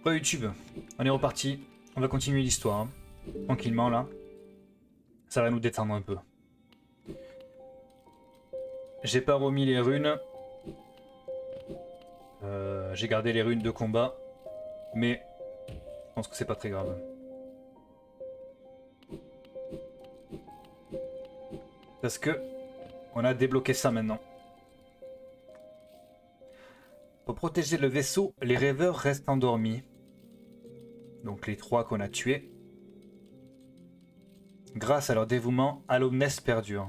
Bon YouTube, on est reparti. On va continuer l'histoire. Hein. Tranquillement là. Ça va nous détendre un peu. J'ai pas remis les runes. J'ai gardé les runes de combat. Mais je pense que c'est pas très grave. Parce que on a débloqué ça maintenant. Pour protéger le vaisseau, les rêveurs restent endormis. Donc les 3 qu'on a tués. Grâce à leur dévouement, Alomnest perdure.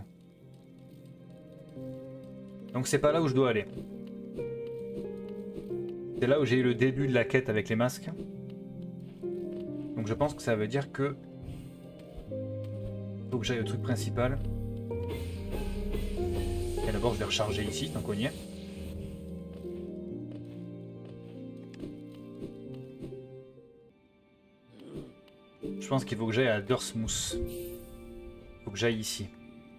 Donc c'est pas là où je dois aller. C'est là où j'ai eu le début de la quête avec les masques. Donc je pense que ça veut dire que... faut que j'aille au truc principal. Et d'abord je vais recharger ici, tant qu'on y est. Je pense qu'il faut que j'aille à Dursmouth. Il faut que j'aille ici.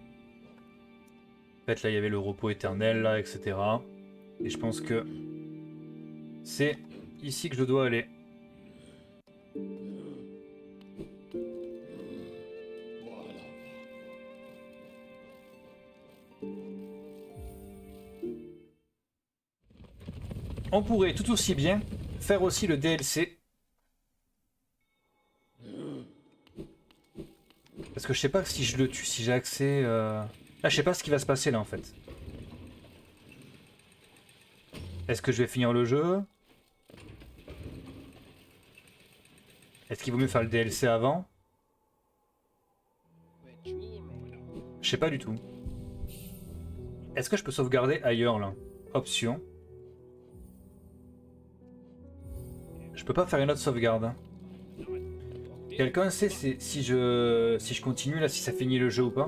En fait là il y avait le repos éternel là, etc. Et je pense que c'est ici que je dois aller. On pourrait tout aussi bien faire aussi le DLC. Parce que je sais pas si je le tue, si j'ai accès... Là je sais pas ce qui va se passer là en fait. Est-ce que je vais finir le jeu? Est-ce qu'il vaut mieux faire le DLC avant? Je sais pas du tout. Est-ce que je peux sauvegarder ailleurs là? Option. Je peux pas faire une autre sauvegarde. Hein. Quelqu'un sait si je continue là, si ça finit le jeu ou pas?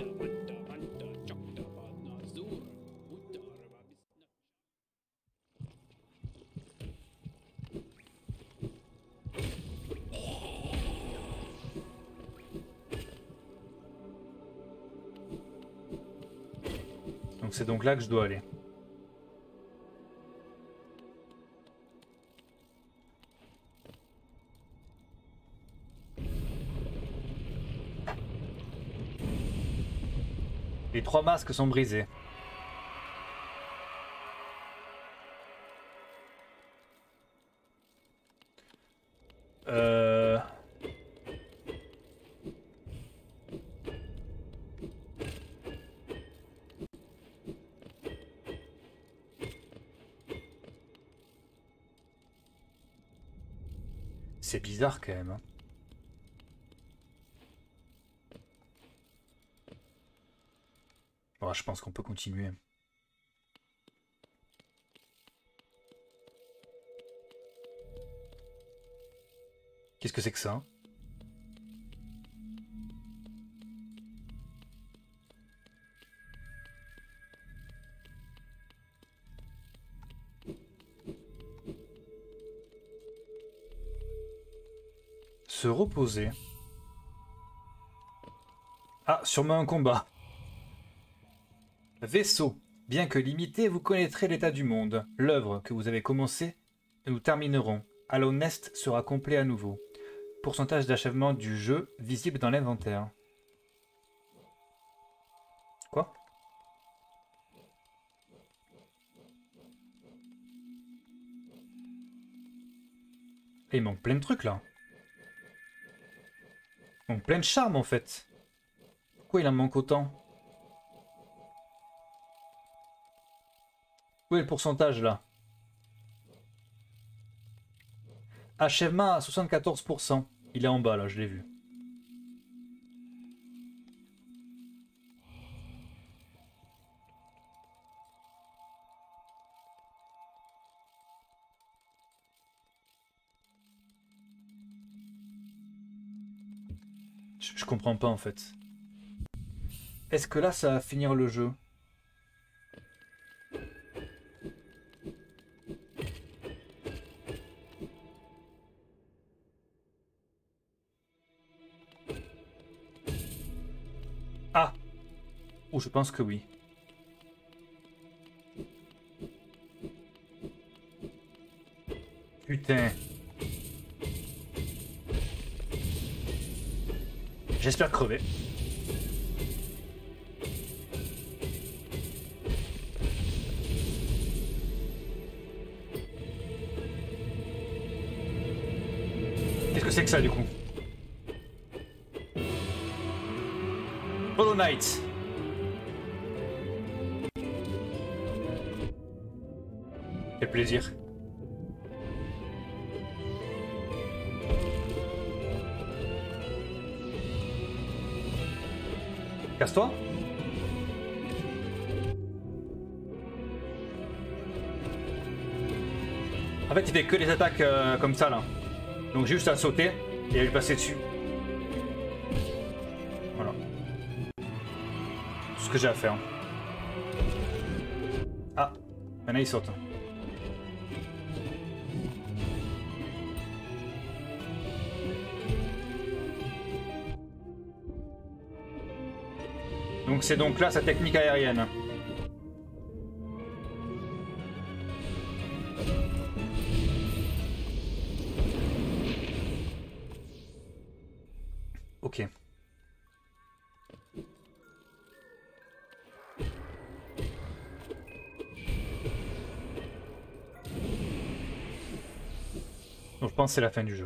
Donc c'est donc là que je dois aller. Les 3 masques sont brisés. C'est bizarre quand même. Hein. Bon, je pense qu'on peut continuer. Qu'est-ce que c'est que ça? Se reposer. Ah, sûrement un combat. Vaisseau. Bien que limité, vous connaîtrez l'état du monde. L'œuvre que vous avez commencée, nous terminerons. Alomnest sera complet à nouveau. Pourcentage d'achèvement du jeu visible dans l'inventaire. Quoi? Et il manque plein de trucs là. Il manque plein de charme en fait. Pourquoi il en manque autant? Où est le pourcentage là? Achèvement à 74%. Il est en bas là, je l'ai vu. Je comprends pas en fait. Est-ce que là ça va finir le jeu? Ah! Oh, je pense que oui. Putain. J'espère crever. Qu'est-ce que c'est que ça du coup? Hollow Knight. Quel plaisir. Casse-toi. En fait, il fait que les attaques comme ça là. Donc j'ai juste à sauter et à lui passer dessus. Voilà. Tout ce que j'ai à faire. Ah, maintenant il saute. Donc c'est donc là sa technique aérienne. Ok. Donc je pense que c'est la fin du jeu.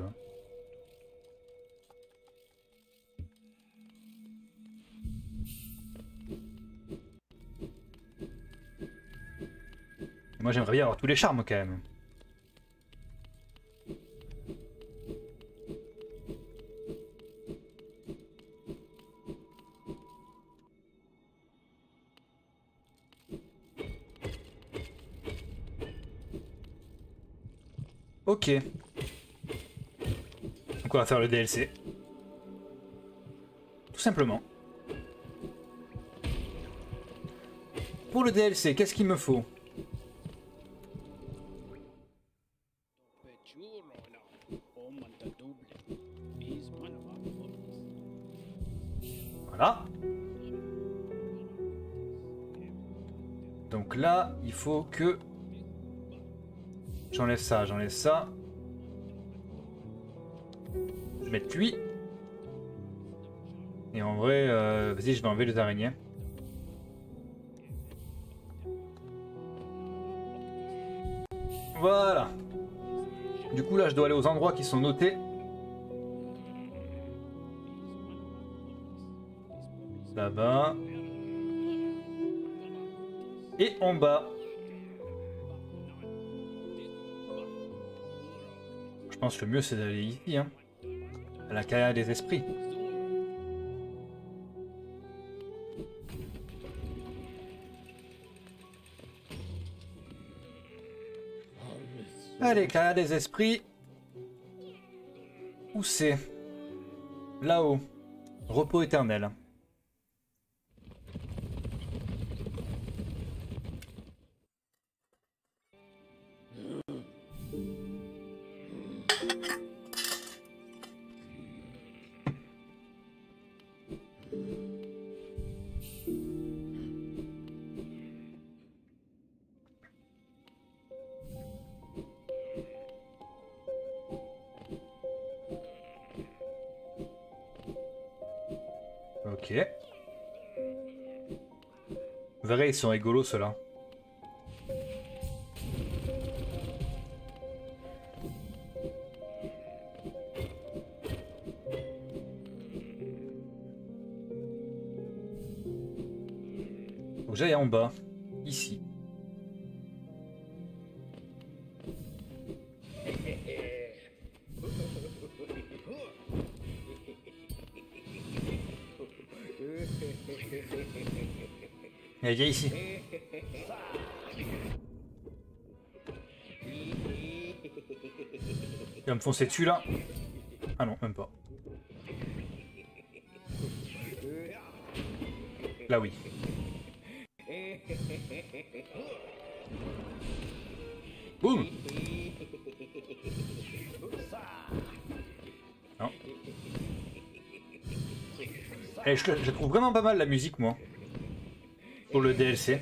Moi j'aimerais bien avoir tous les charmes quand même. Ok. Donc on va faire le DLC. Tout simplement. Pour le DLC, qu'est-ce qu'il me faut? Voilà. Donc là, il faut que... J'enlève ça, j'enlève ça. Je vais mettre lui. Et en vrai, vas-y, je vais enlever les araignées. Voilà. Du coup, là, je dois aller aux endroits qui sont notés. Là-bas. Et en bas. Je pense que le mieux, c'est d'aller ici, hein. À la carrière des esprits. Allez, carrière des esprits. Où c'est? Là-haut. Repos éternel. Ok. Vous verrez, ils sont rigolos ceux-là. Faut que j'aille en bas. Ici. Allez, viens ici. Il va me foncer dessus là. Ah non, même pas. Là oui. Boum. Non. Eh, je trouve vraiment pas mal la musique moi. Pour le DLC.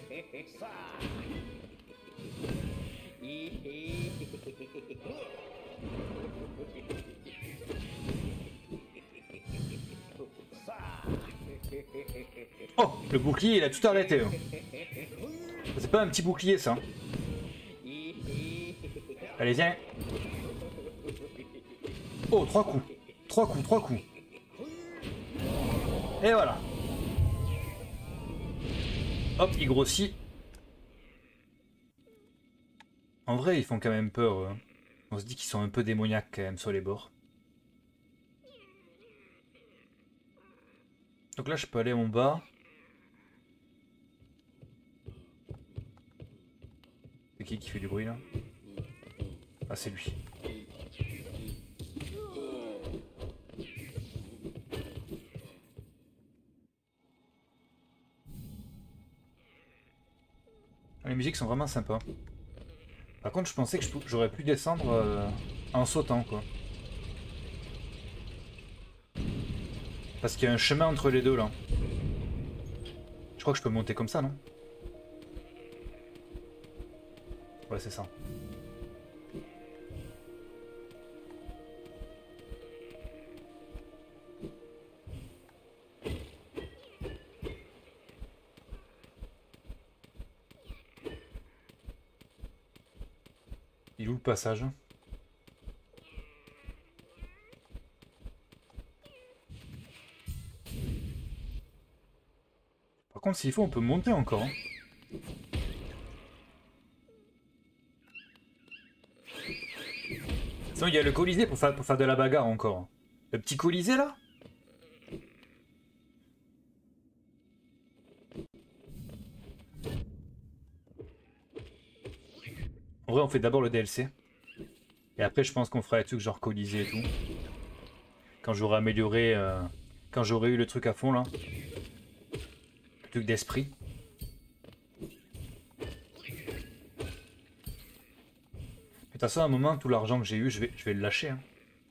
Oh, le bouclier, il a tout arrêté. Hein. C'est pas un petit bouclier, ça. Allez, viens. Oh, 3 coups. 3 coups, 3 coups. Et voilà. Hop, il grossit. En vrai, ils font quand même peur. On se dit qu'ils sont un peu démoniaques quand même sur les bords. Donc là, je peux aller en bas. C'est qui fait du bruit là? Ah, c'est lui. Les musiques sont vraiment sympas. Par contre, je pensais que j'aurais pu descendre en sautant, quoi. Parce qu'il y a un chemin entre les deux, là. Je crois que je peux monter comme ça, non? Ouais, c'est ça. Il est où le passage? Par contre, s'il faut, on peut monter encore. Hein. Sinon, il y a le Colisée pour faire de la bagarre encore. Le petit Colisée, là? En vrai, on fait d'abord le DLC. Et après, je pense qu'on fera des trucs genre Colisée et tout. Quand j'aurai amélioré... quand j'aurai eu le truc à fond, là. Le truc d'esprit. De toute façon, à un moment, tout l'argent que j'ai eu, je vais le lâcher. Hein.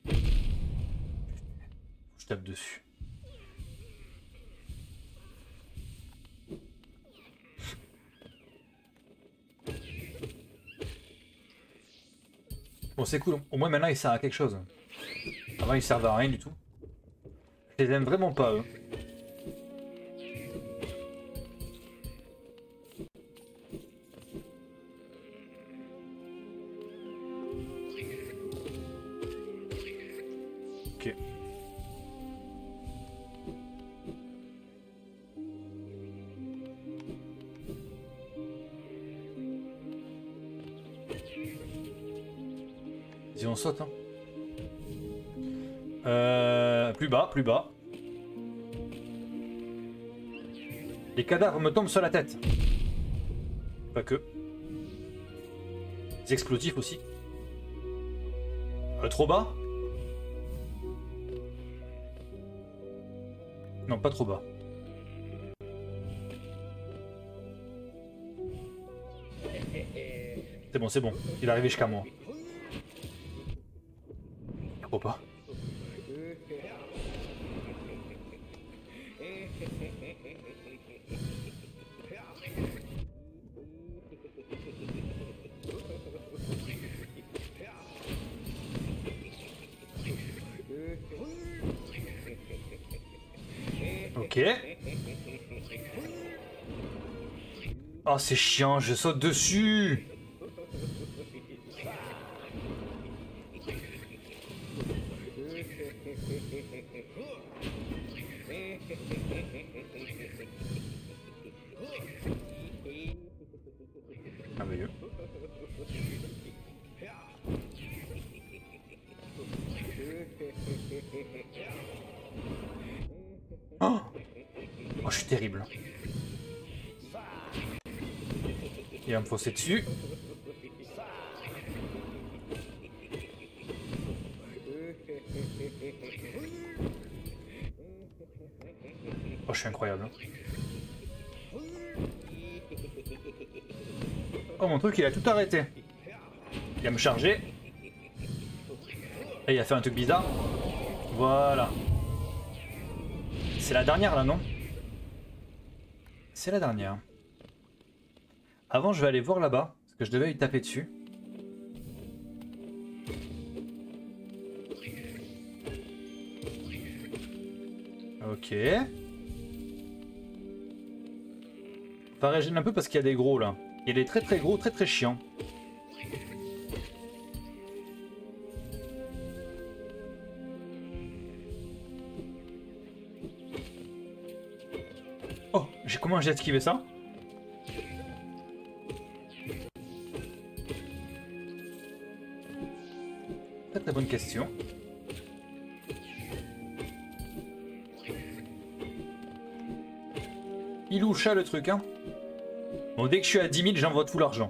Je tape dessus. Bon, c'est cool. Au moins, maintenant, il sert à quelque chose. Avant, il servait à rien du tout. Je les aime vraiment pas, eux. Ok. Vas-y, on saute. Hein. Plus bas, plus bas. Les cadavres me tombent sur la tête. Pas que. Les explosifs aussi. Trop bas? Non, pas trop bas. C'est bon. Il est arrivé jusqu'à moi. Trop pas. Ok. Oh, c'est chiant, je saute dessus. Merveilleux. Oh, oh, je suis terrible. Il va me foncer dessus. Oh, je suis incroyable. Oh, mon truc, il a tout arrêté. Il va me charger. Et il a fait un truc bizarre. Voilà. C'est la dernière, là, non? C'est la dernière. Avant, je vais aller voir là-bas, parce que je devais y taper dessus. Ok. Ça régène un peu parce qu'il y a des gros là. Il y a des très très gros, très très chiants. Oh, comment j'ai esquivé ça? Très très bonne question. Il ou chat le truc, hein. Bon, dès que je suis à 10 000, j'envoie tout l'argent.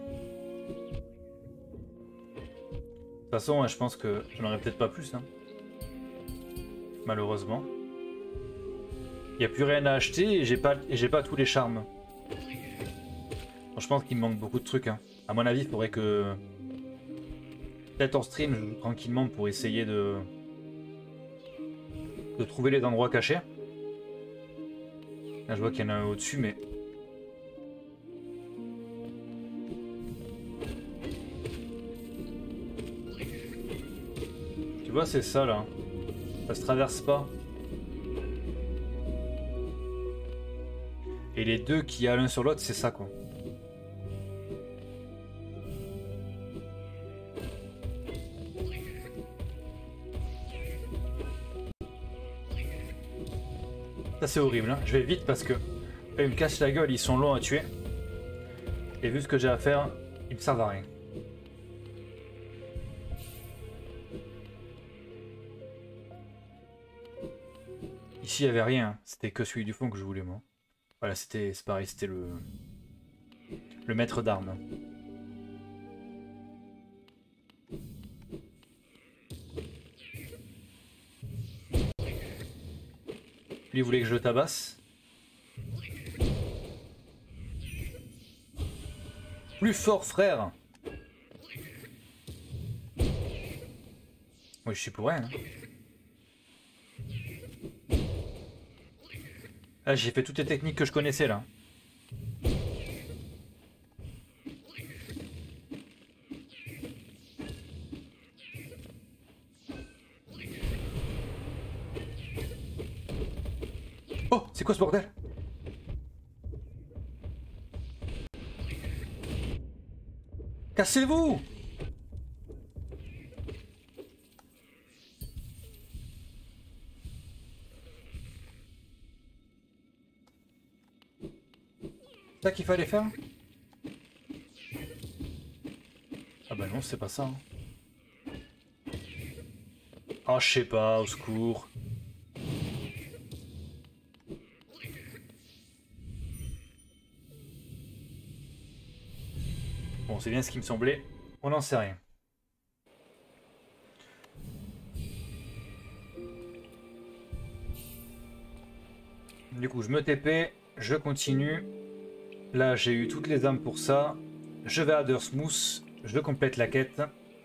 De toute façon, je pense que j'en aurais peut-être pas plus, hein. Malheureusement. Il n'y a plus rien à acheter et j'ai pas tous les charmes. Bon, je pense qu'il me manque beaucoup de trucs, hein. À mon avis, il faudrait que... Peut-être en stream, je joue tranquillement pour essayer de trouver les endroits cachés. Là, je vois qu'il y en a un au-dessus, mais... Tu vois, c'est ça, là. Ça se traverse pas. Et les deux qui y a l'un sur l'autre, c'est ça, quoi. Ça c'est horrible, hein. Je vais vite parce que ils me cassent la gueule, ils sont longs à tuer. Et vu ce que j'ai à faire, ils me servent à rien. Ici il n'y avait rien, hein. C'était que celui du fond que je voulais moi. Voilà, c'est pareil, c'était le maître d'armes. Lui il voulait que je le tabasse. Plus fort, frère. Oui, je suis pour rien. Hein. Ah, j'ai fait toutes les techniques que je connaissais là. Oh, c'est quoi ce bordel? Cassez-vous! C'est ça qu'il fallait faire? Ah bah non, c'est pas ça. Hein. Ah, je sais pas, au secours. Bon, c'est bien ce qui me semblait. On n'en sait rien. Du coup, je me TP, je continue. Là, j'ai eu toutes les âmes pour ça. Je vais à Dersmouth, je complète la quête.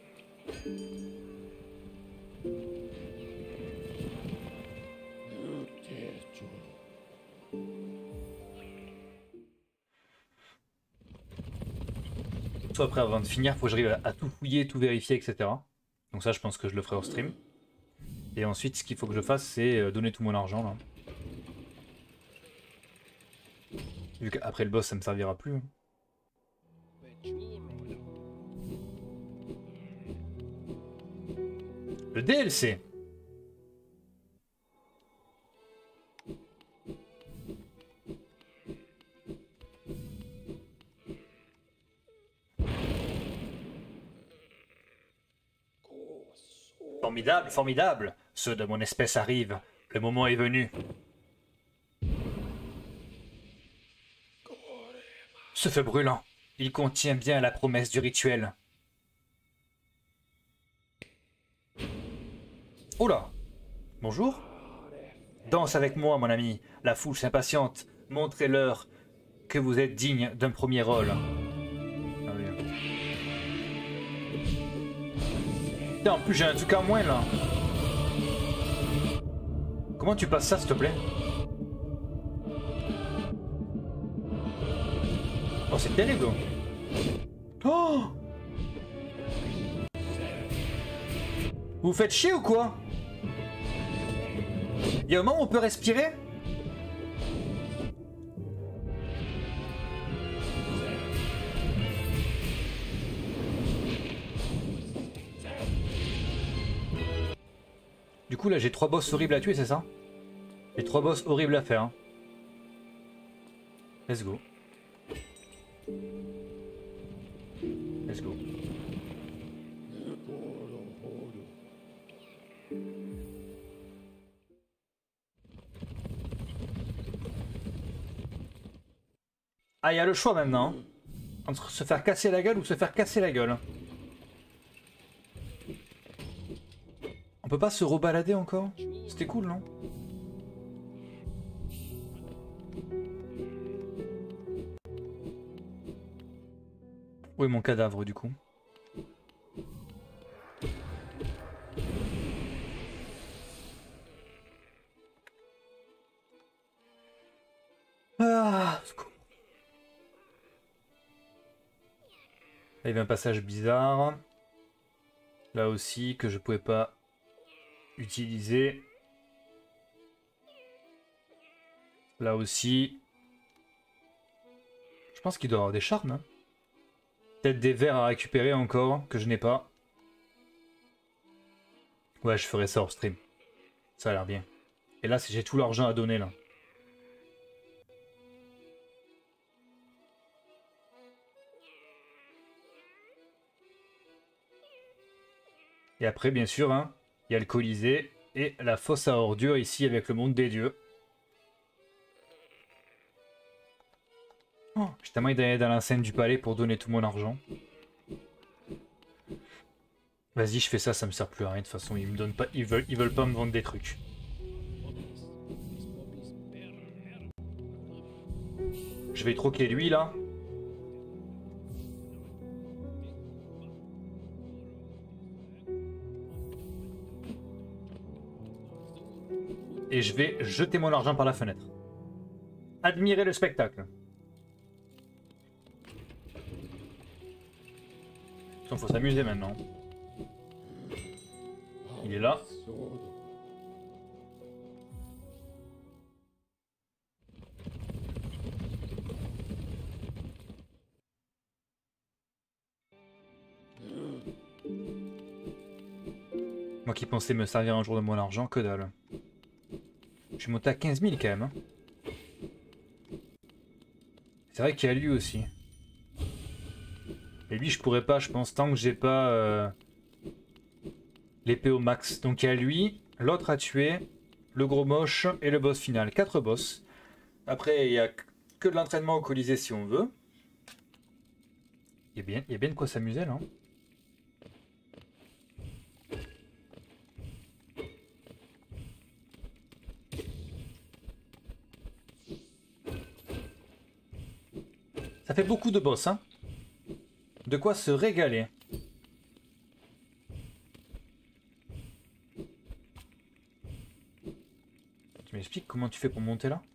Soit après, avant de finir, il faut que j'arrive à tout fouiller, tout vérifier, etc. Donc ça, je pense que je le ferai au stream. Et ensuite, ce qu'il faut que je fasse, c'est donner tout mon argent, là. Vu qu'après le boss, ça me servira plus. Hein. Le DLC. Formidable, formidable. Ceux de mon espèce arrivent. Le moment est venu. Ce feu brûlant, il contient bien la promesse du rituel. Oula! Bonjour? Danse avec moi, mon ami. La foule s'impatiente. Montrez-leur que vous êtes digne d'un premier rôle. Tiens, en plus j'ai un truc à moins là. Comment tu passes ça, s'il te plaît? Oh, c'est terrible. Oh! Vous faites chier ou quoi? Il y a un moment où on peut respirer? Du coup là j'ai 3 boss horribles à tuer, c'est ça? J'ai 3 boss horribles à faire. Hein. Let's go. Let's go. Ah, il y a le choix maintenant. Hein. Entre se faire casser la gueule ou se faire casser la gueule. On peut pas se rebalader encore? C'était cool, non? Où est mon cadavre du coup? Ah, il y avait un passage bizarre. Là aussi que je pouvais pas utiliser. Là aussi. Je pense qu'il doit y avoir des charmes. Hein. Peut-être des verres à récupérer encore que je n'ai pas. Ouais, je ferai ça hors stream. Ça a l'air bien. Et là, j'ai tout l'argent à donner là. Et après, bien sûr, hein, il y a le Colisée et la fosse à ordures ici avec le monde des dieux. Oh, j'ai tellement d'aller dans l'enceinte du palais pour donner tout mon argent. Vas-y, je fais ça, ça me sert plus à rien de toute façon. Ils me donnent pas, ils veulent pas me vendre des trucs. Je vais troquer lui là. Et je vais jeter mon argent par la fenêtre. Admirez le spectacle. Il faut s'amuser maintenant. Il est là. Moi qui pensais me servir un jour de mon argent, que dalle. Je suis monté à 15 000 quand même. Hein. C'est vrai qu'il y a lui aussi. Et lui, je pourrais pas, je pense, tant que j'ai pas l'épée au max. Donc il y a lui, l'autre à tuer, le gros moche et le boss final. 4 boss. Après, il y a que de l'entraînement au Colisée si on veut. Il y a bien de quoi s'amuser là. Ça fait beaucoup de boss, hein. De quoi se régaler. Tu m'expliques comment tu fais pour monter là?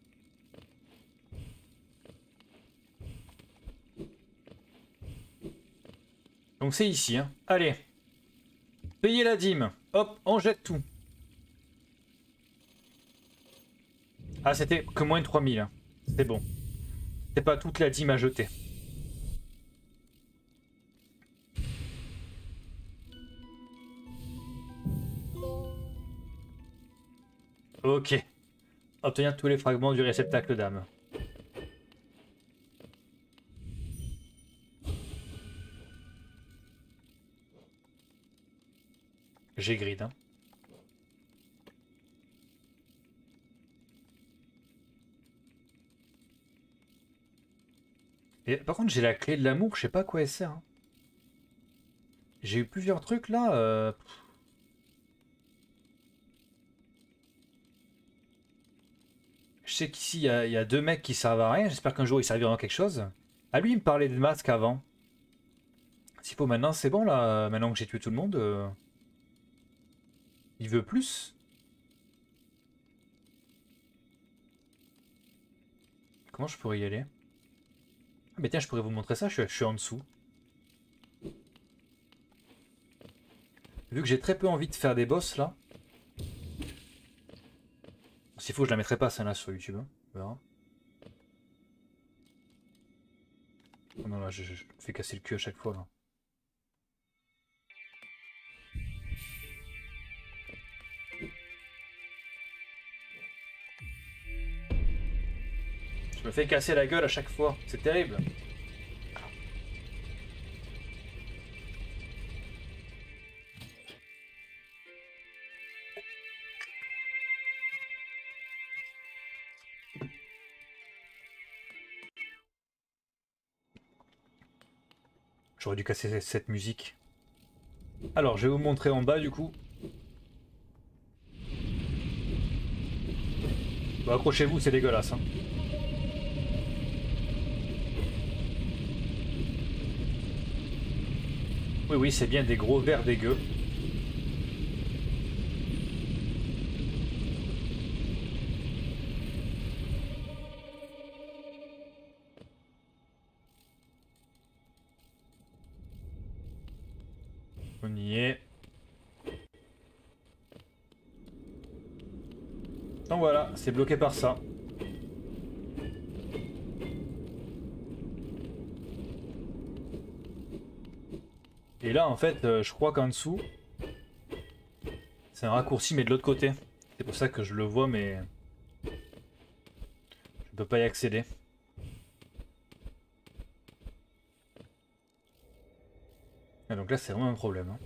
Donc c'est ici, hein. Allez. Payez la dîme. Hop, on jette tout. Ah, c'était que moins de 3000. Hein. C'est bon. C'est pas toute la dîme à jeter. Ok. Obtenir tous les fragments du réceptacle d'âme. J'ai grid, hein. Et par contre, j'ai la clé de l'amour, je sais pas à quoi elle sert. Hein. J'ai eu plusieurs trucs là. Je sais qu'ici, il y a 2 mecs qui servent à rien. J'espère qu'un jour ils serviront à quelque chose. Ah, lui, il me parlait de masque avant. S'il faut maintenant, c'est bon là. Maintenant que j'ai tué tout le monde. Il veut plus. Comment je pourrais y aller? Ah, mais tiens, je pourrais vous montrer ça. Je suis en dessous. Vu que j'ai très peu envie de faire des boss là. S'il faut, je la mettrai pas celle-là sur YouTube. Hein. On verra. Oh non, là, je me fais casser le cul à chaque fois là. Je me fais casser la gueule à chaque fois. C'est terrible. J'aurais dû casser cette musique. Alors, je vais vous montrer en bas du coup. Bon, accrochez-vous, c'est dégueulasse. Hein. Oui, oui, c'est bien des gros vers dégueux. On y est. Donc voilà, c'est bloqué par ça. Et là, en fait, je crois qu'en dessous, c'est un raccourci, mais de l'autre côté. C'est pour ça que je le vois, mais je ne peux pas y accéder. Et donc là, c'est vraiment un problème. Hein.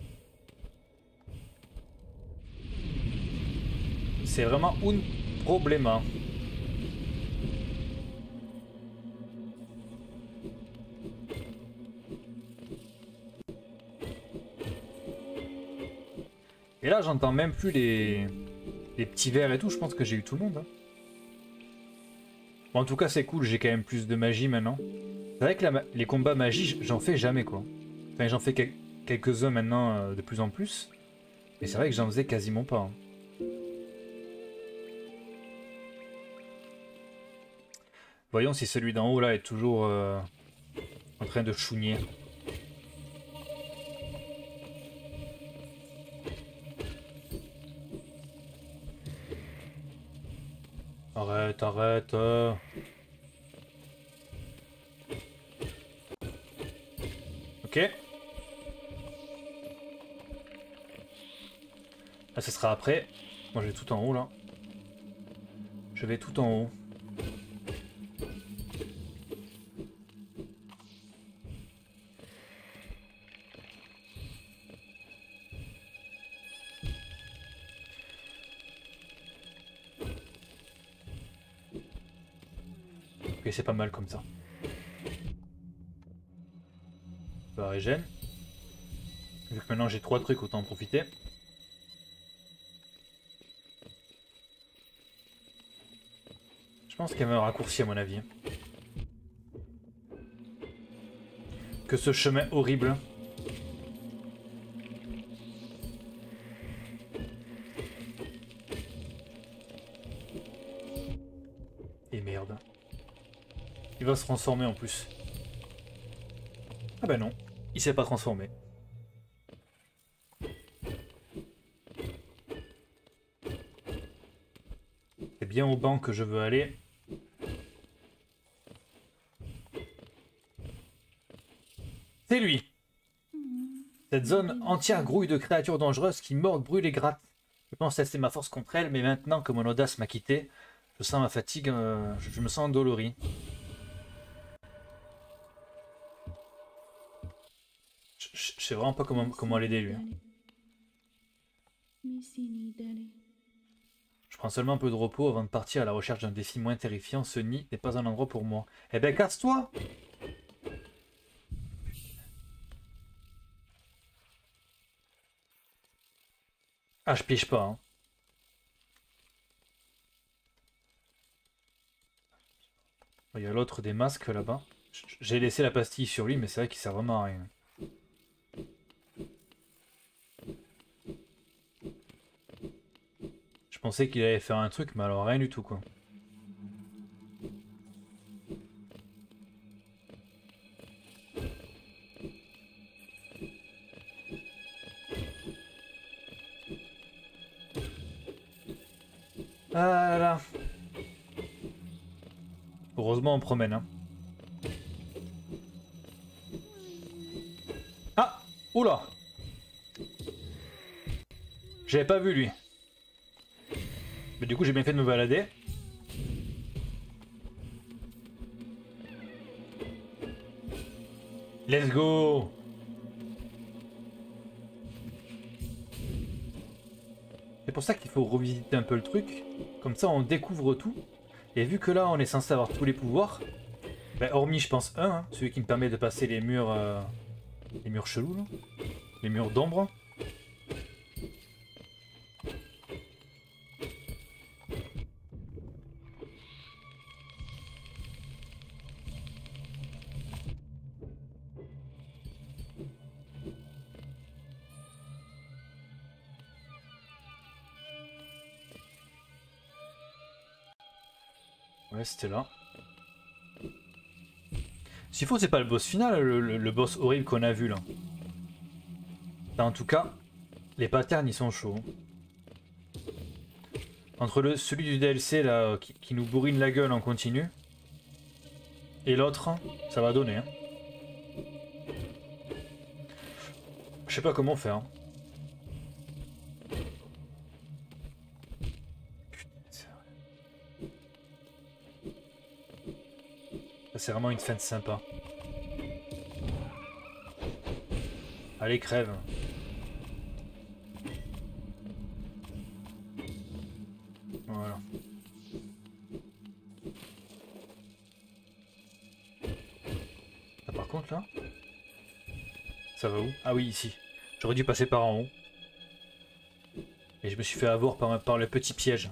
C'est vraiment un problema. Et là, j'entends même plus les petits vers et tout. Je pense que j'ai eu tout le monde. Hein. Bon, en tout cas, c'est cool. J'ai quand même plus de magie maintenant. C'est vrai que les combats magie, j'en fais jamais, quoi. Enfin, j'en fais quelques-uns maintenant de plus en plus. Mais c'est vrai que j'en faisais quasiment pas. Hein. Voyons si celui d'en haut là est toujours en train de chougner. Arrête, arrête. Ok. Là, ce sera après. Moi, je vais tout en haut là. Je vais tout en haut. Ok, c'est pas mal comme ça. Bah, régène. Vu que maintenant j'ai 3 trucs, autant en profiter. Je pense qu'il y avait un raccourci à mon avis. Que ce chemin horrible. Et merde. Il va se transformer en plus. Ah bah non, il s'est pas transformé. C'est bien au banc que je veux aller. C'est lui. Cette zone entière grouille de créatures dangereuses qui mordent, brûlent et grattent. Je pense tester ma force contre elles, mais maintenant que mon audace m'a quitté, je sens ma fatigue, je me sens endolori. Je sais vraiment pas comment l'aider lui. Hein. Je prends seulement un peu de repos avant de partir à la recherche d'un défi moins terrifiant. Ce nid n'est pas un endroit pour moi. Eh ben casse-toi! Ah, je pige pas. Hein. Il y a l'autre des masques là-bas. J'ai laissé la pastille sur lui, mais c'est vrai qu'il sert vraiment à rien. Je pensais qu'il allait faire un truc, mais alors rien du tout quoi. Ah là là. Heureusement on promène. Hein. Ah! Oula! J'avais pas vu lui. Mais du coup j'ai bien fait de me balader. Let's go! C'est pour ça qu'il faut revisiter un peu le truc. Comme ça, on découvre tout. Et vu que là, on est censé avoir tous les pouvoirs, ben, hormis, je pense, un, hein, celui qui me permet de passer les murs chelous, là. Les murs d'ombre. Ouais, c'était là. S'il faut, c'est pas le boss final, le boss horrible qu'on a vu là. Enfin, en tout cas, les patterns ils sont chauds. Entre celui du DLC là qui nous bourrine la gueule en continu et l'autre, ça va donner. Hein. Je sais pas comment faire. Hein. C'est vraiment une scène sympa. Allez, crève. Voilà. Ah, par contre là, ça va où? Ah oui, ici. J'aurais dû passer par en haut. Et je me suis fait avoir par le petit piège.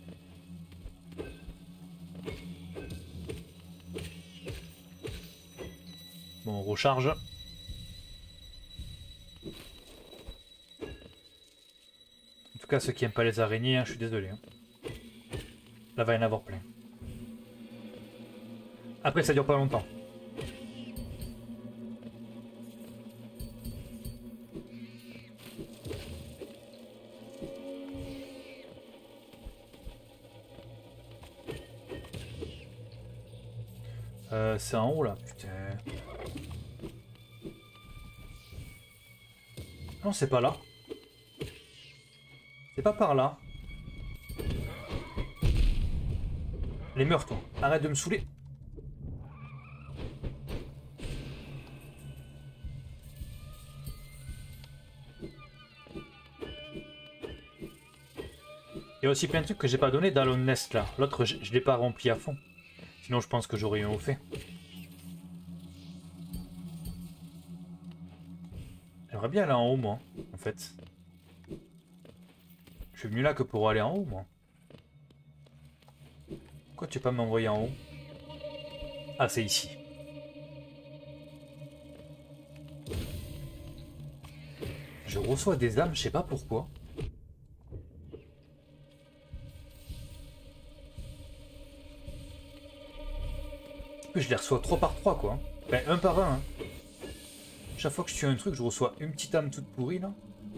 Bon, on recharge. En tout cas, ceux qui aiment pas les araignées, hein, je suis désolé. Hein. Là, va y en avoir plein. Après, ça dure pas longtemps. C'est en haut là, putain. Non, c'est pas là. C'est pas par là. Les meurs, toi. Arrête de me saouler. Il y a aussi plein de trucs que j'ai pas donné dans le Nest là. L'autre, je l'ai pas rempli à fond. Sinon, je pense que j'aurais eu un au fait. J'aimerais bien aller en haut, moi, en fait. Je suis venu là que pour aller en haut, moi. Pourquoi tu peux pas m'envoyer en haut? Ah, c'est ici. Je reçois des âmes, je sais pas pourquoi. Je les reçois 3 par 3 quoi. Ben, 1 par 1. Hein. Chaque fois que je tue un truc, je reçois une petite âme toute pourrie là.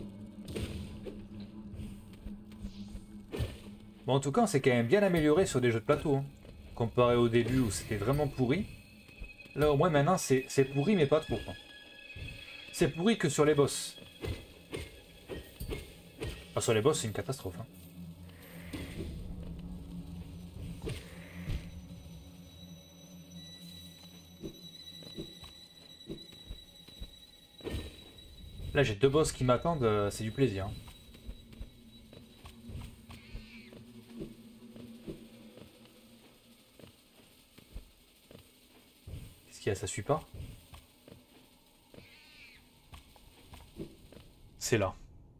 Bon, en tout cas, c'est quand même bien amélioré sur des jeux de plateau. Hein. Comparé au début où c'était vraiment pourri. Là, au moins, maintenant, c'est pourri, mais pas trop. C'est pourri que sur les boss. Enfin, sur les boss, c'est une catastrophe. Hein. Là, j'ai 2 boss qui m'attendent, c'est du plaisir. Qu'est-ce qu'il y a? Ça suit pas? C'est là.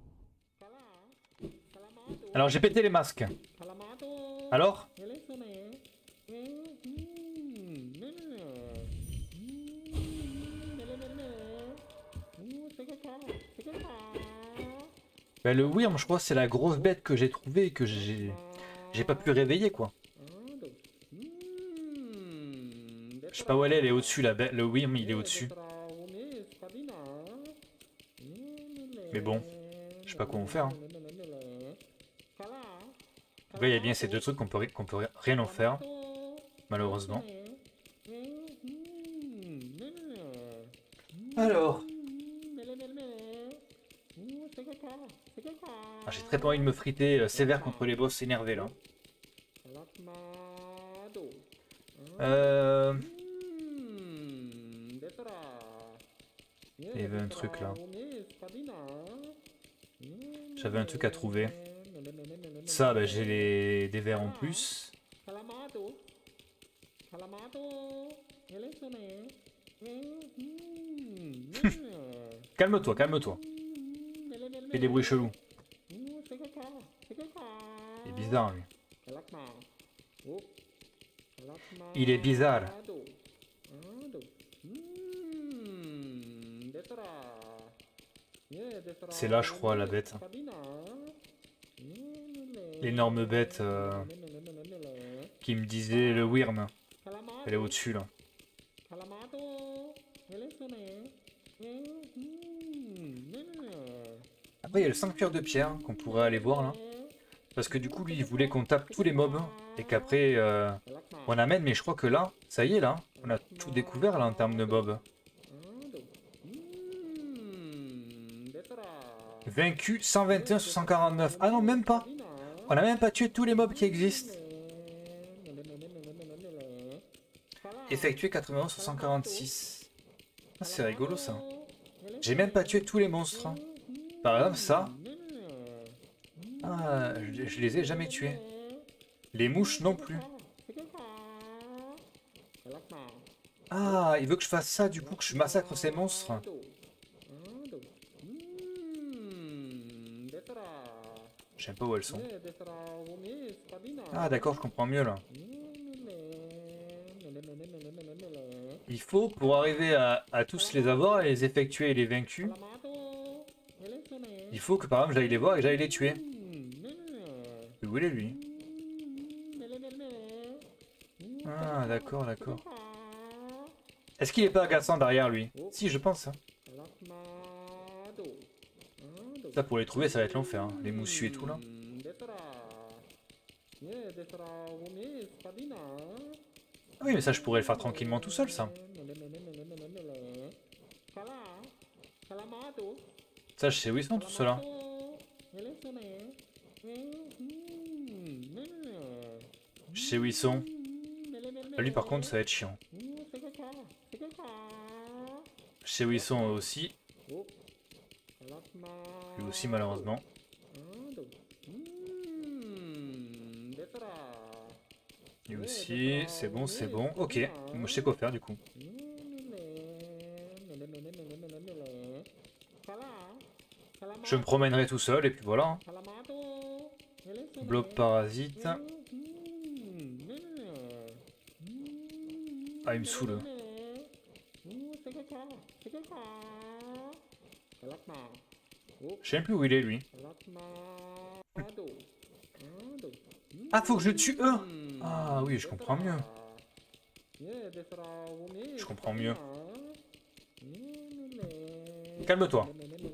Alors, j'ai pété les masques. Alors? Ben, le Wyrm, je crois, c'est la grosse bête que j'ai trouvée et que j'ai pas pu réveiller, quoi. Je sais pas où elle est au-dessus, la bête. Le Wyrm, il est au-dessus. Mais bon, je sais pas quoi en faire. Hein. Là, il y a bien ces 2 trucs qu'on peut rien en faire, malheureusement. Alors... Ah, j'ai très pas envie de me friter sévère contre les boss énervés là. Il y avait un truc là. J'avais un truc à trouver. Ça, bah, j'ai des verres en plus. Calme-toi, calme-toi. Fais des bruits chelous. Il est bizarre, lui. Il est bizarre. C'est là, je crois, la bête. L'énorme bête qui me disait le Wyrm. Elle est au-dessus, là. Après, il y a le sanctuaire de pierre qu'on pourrait aller voir, là. Parce que du coup, lui, il voulait qu'on tape tous les mobs. Et qu'après, on amène. Mais je crois que là, ça y est, là. On a tout découvert, là, en termes de mobs. Vaincu 121 sur 149. Ah non, même pas. On n'a même pas tué tous les mobs qui existent. Effectué 91 sur 146. Ah, c'est rigolo ça. J'ai même pas tué tous les monstres. Par exemple, ça. Ah, je les ai jamais tués. Les mouches non plus. Ah, il veut que je fasse ça du coup, que je massacre ces monstres. Je sais pas où elles sont. Ah d'accord, je comprends mieux là. Il faut, pour arriver à tous les avoir et les effectuer et les vaincus, il faut que par exemple j'aille les voir et que j'aille les tuer. Où il est lui? Ah d'accord, d'accord. Est-ce qu'il est pas agaçant derrière lui? Si, je pense. Hein. Ça pour les trouver ça va être l'enfer, hein. Les moussus et tout là. Ah oui mais ça je pourrais le faire tranquillement tout seul ça. Ça je sais où ils sont tous ceux-là. Je sais où ils sont. Lui par contre ça va être chiant. Je sais où ils sont eux aussi. Lui aussi malheureusement. Lui aussi, c'est bon, c'est bon. Ok, moi je sais quoi faire du coup. Je me promènerai tout seul et puis voilà. Blob parasite. Ah il me saoule. Je sais même plus où il est lui. Ah faut que je tue eux. Ah oui je comprends mieux. Je comprends mieux. Calme-toi.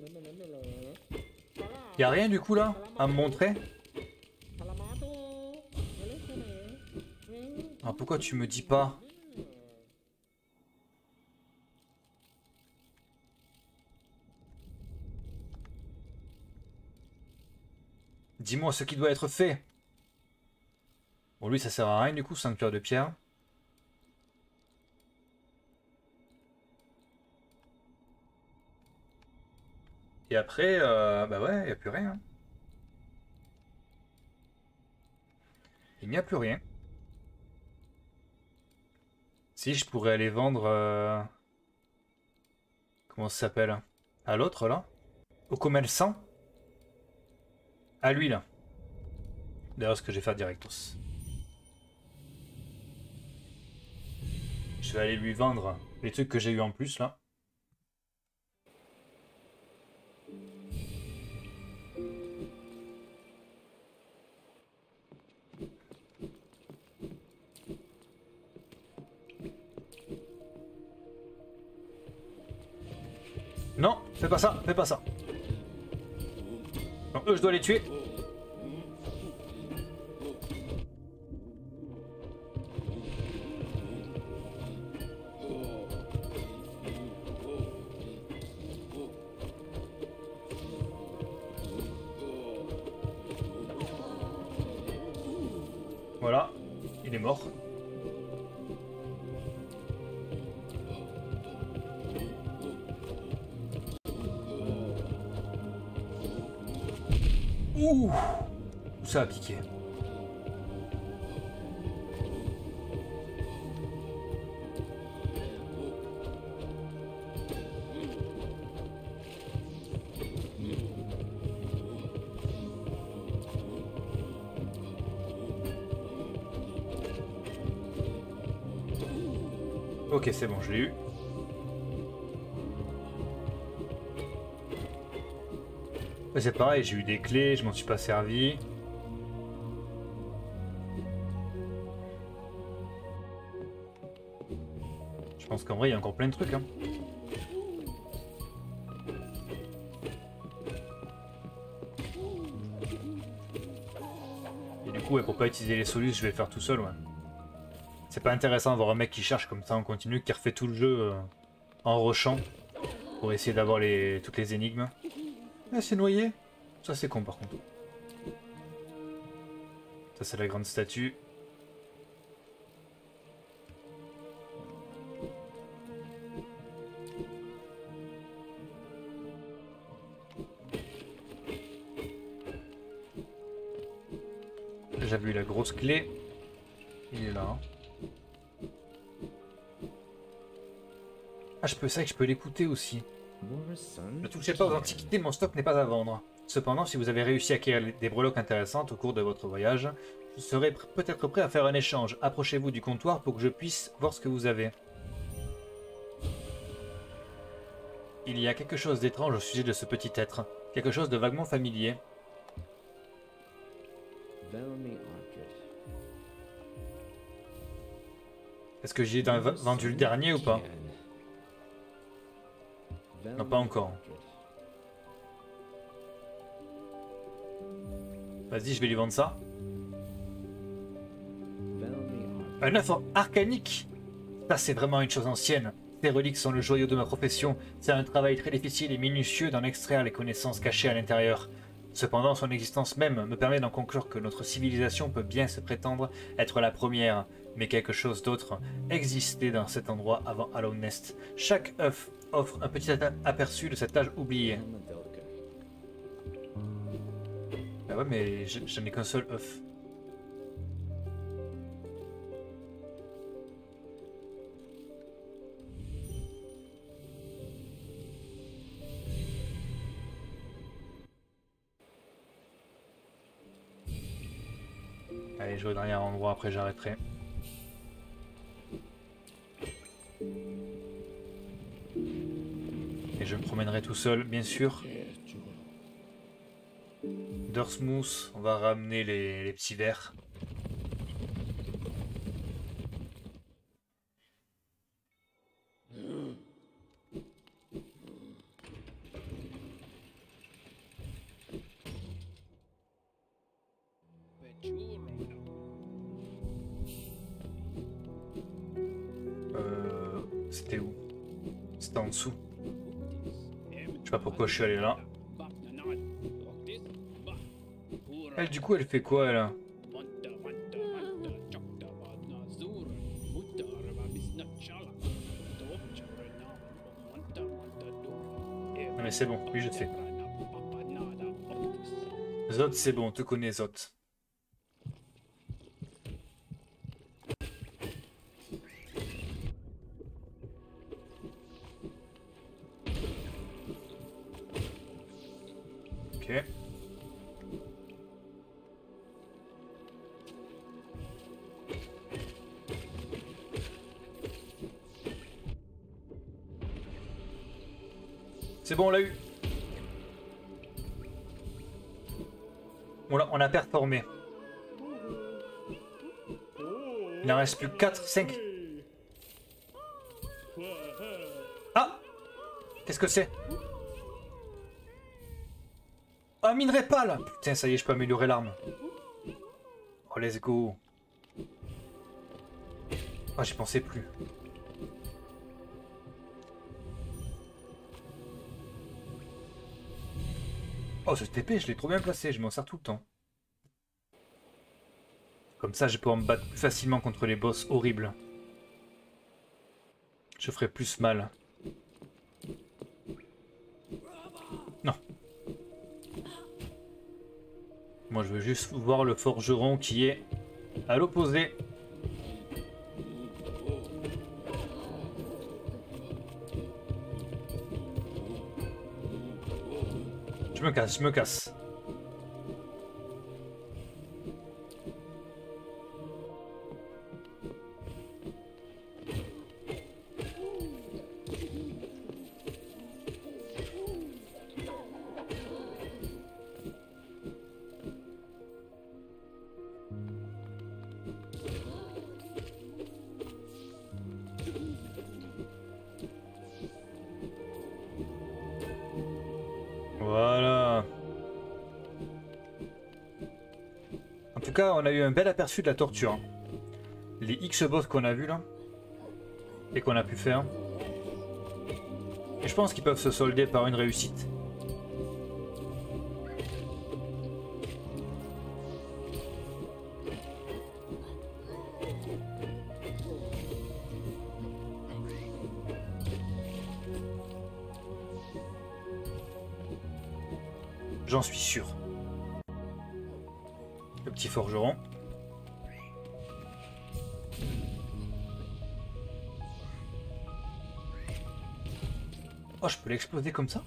Y'a rien du coup là à me montrer? Ah pourquoi tu me dis pas? Dis-moi ce qui doit être fait. Bon lui ça sert à rien du coup, sanctuaire de pierre. Et après, bah ouais, il n'y a plus rien. Il n'y a plus rien. Si, je pourrais aller vendre... comment ça s'appelle? À l'autre, là? Au commerçant? À lui, là. D'ailleurs, ce que je vais faire directos. Je vais aller lui vendre les trucs que j'ai eu en plus, là. Non, fais pas ça, fais pas ça. Non, eux, je dois les tuer. Voilà, il est mort. Ouh, ça a piqué. Ok, c'est bon, je l'ai eu. C'est pareil, j'ai eu des clés, je m'en suis pas servi. Je pense qu'en vrai, il y a encore plein de trucs. Hein. Et du coup, ouais, pour pas utiliser les solus, je vais le faire tout seul. Ouais. C'est pas intéressant d'avoir un mec qui cherche comme ça en continu, qui refait tout le jeu en rushant pour essayer d'avoir toutes les énigmes. Ah, c'est noyé. Ça, c'est con par contre. Ça, c'est la grande statue. J'avais eu la grosse clé. Il est là. Ah, c'est vrai que je peux l'écouter aussi. Ne touchez pas aux antiquités, mon stock n'est pas à vendre. Cependant, si vous avez réussi à acquérir des breloques intéressantes au cours de votre voyage, je serai peut-être prêt à faire un échange. Approchez-vous du comptoir pour que je puisse voir ce que vous avez. Il y a quelque chose d'étrange au sujet de ce petit être. Quelque chose de vaguement familier. Est-ce que j'ai vendu le dernier ou pas? Non, pas encore. Vas-y, je vais lui vendre ça. Un œuf arcanique! Ça, c'est vraiment une chose ancienne. Ces reliques sont le joyau de ma profession. C'est un travail très difficile et minutieux d'en extraire les connaissances cachées à l'intérieur. Cependant, son existence même me permet d'en conclure que notre civilisation peut bien se prétendre être la première, mais quelque chose d'autre existait dans cet endroit avant Hallow Nest. Chaque œuf offre un petit aperçu de cet âge oublié. Ah ouais, mais j'en ai qu'un seul œuf. Allez, je vais au dernier endroit, après j'arrêterai. Et je me promènerai tout seul, bien sûr. Dursmouth, on va ramener les petits vers. C'était où? C'était en dessous. Je sais pas pourquoi je suis allé là. Elle, du coup, elle fait quoi, elle? Non mais c'est bon, oui je te fais. Zod, c'est bon, on te connaît Zod. Ok. C'est bon, on l'a eu. On a performé. Il en reste plus que 4, 5. Ah! Qu'est-ce que c'est? Ah, minerai pas là! Putain, ça y est, je peux améliorer l'arme. Oh, let's go. Ah, j'y pensais plus. Oh, ce TP, je l'ai trop bien placé, je m'en sers tout le temps. Comme ça, je peux me battre plus facilement contre les boss horribles. Je ferai plus mal. Non. Moi, je veux juste voir le forgeron qui est à l'opposé. Je me casse, je me casse. Voilà. En tout cas, on a eu un bel aperçu de la torture. Les X-boss qu'on a vus là, et qu'on a pu faire. Et je pense qu'ils peuvent se solder par une réussite. J'en suis sûr. Le petit forgeron. Oh, je peux l'exploser comme ça?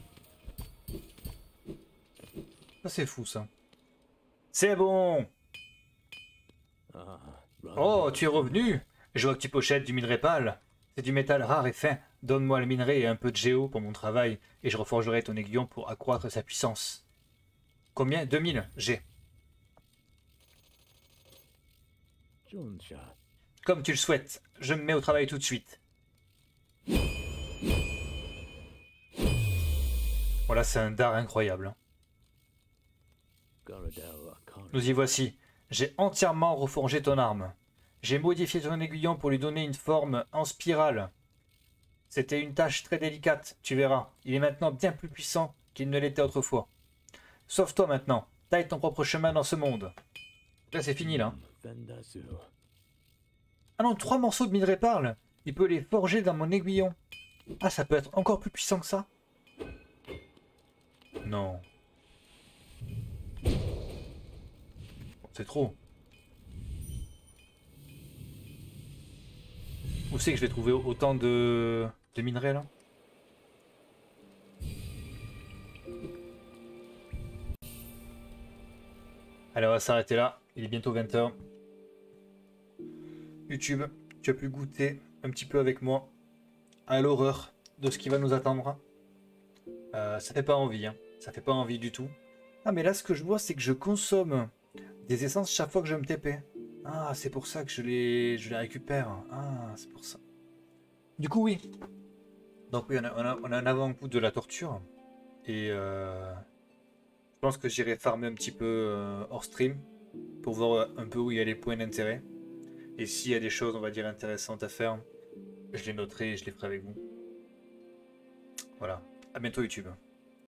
Ça, c'est fou, ça. C'est bon! Oh, tu es revenu! Je vois que tu possèdes du minerai pâle. C'est du métal rare et fin. Donne-moi le minerai et un peu de géo pour mon travail, et je reforgerai ton aiguillon pour accroître sa puissance. Combien? 2000? J'ai. Comme tu le souhaites, je me mets au travail tout de suite. Voilà, c'est un dard incroyable. Nous y voici. J'ai entièrement reforgé ton arme. J'ai modifié ton aiguillon pour lui donner une forme en spirale. C'était une tâche très délicate, tu verras. Il est maintenant bien plus puissant qu'il ne l'était autrefois. Sauve-toi maintenant. Taille ton propre chemin dans ce monde. Là, c'est fini, là. Ah non, 3 morceaux de minerai parle. Il peut les forger dans mon aiguillon. Ah, ça peut être encore plus puissant que ça? Non. C'est trop. Où c'est que je vais trouver autant de minerais, là? Allez, on va s'arrêter là. Il est bientôt 20 h. YouTube, tu as pu goûter un petit peu avec moi à l'horreur de ce qui va nous attendre. Ça fait pas envie, hein. Ça fait pas envie du tout. Ah, mais là, ce que je vois, c'est que je consomme des essences chaque fois que je me TP. Ah, c'est pour ça que je les récupère. Ah, c'est pour ça. Du coup, oui. Donc oui, on a un avant-goût de la torture. Et je pense que j'irai farmer un petit peu hors stream pour voir un peu où il y a les points d'intérêt. Et s'il y a des choses, on va dire, intéressantes à faire, je les noterai et je les ferai avec vous. Voilà. À bientôt YouTube.